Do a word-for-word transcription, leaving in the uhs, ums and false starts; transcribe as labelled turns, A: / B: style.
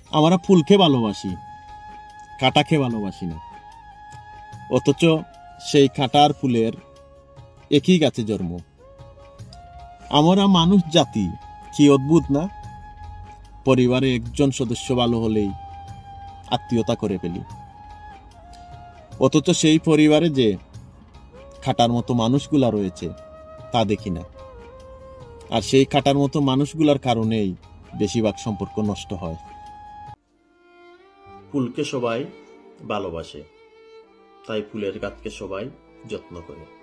A: আমরা ফুলকে ভালোবাসি, কাঁটাকে ভালোবাসি না। অথচ সেই কাঁটা আর ফুলের একই গাছে জন্ম। আমরা মানুষ জাতি কি অদ্ভুত না? পরিবারে একজন সদস্য ভালো হলেই আত্মীয়তা করে ফেলি, অথচ সেই পরিবারে যে কাঁটার মতো মানুষগুলা রয়েছে তা দেখি না। আর সেই কাঁটার মতো মানুষগুলার কারণেই বেশিরভাগ সম্পর্ক নষ্ট হয়। ফুলকে সবাই ভালোবাসে, তাই ফুলের গাছকে সবাই যত্ন করে।